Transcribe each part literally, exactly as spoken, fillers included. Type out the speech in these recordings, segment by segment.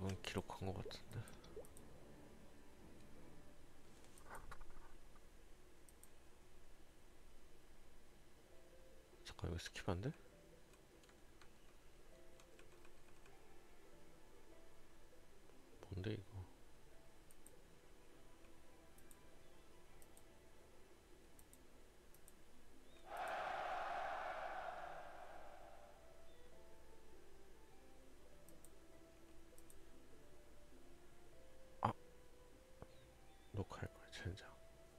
이건 기록한 것 같은데. 잠깐 이거 스킵 안 돼? 뭔데 이거? 아, 녹화할 거야 젠장.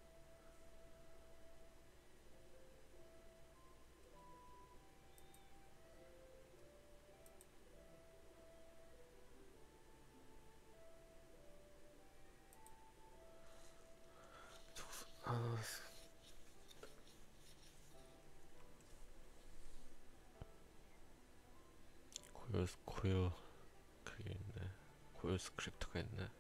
아, 고요 고요 그게 있네. 고요 스크립트가 있네.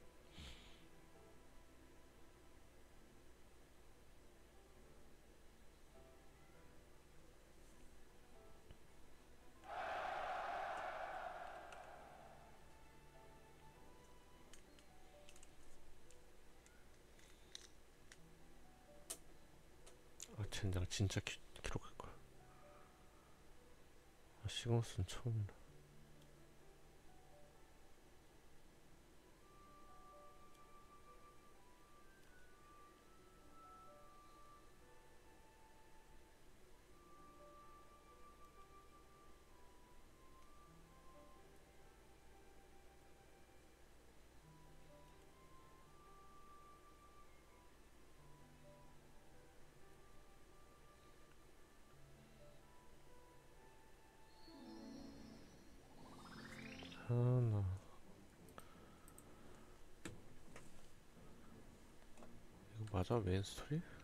아 젠장 진짜 기, 기록할 거야. 아 시공순 처음이라. 아나 이거 맞아 메인 스토리?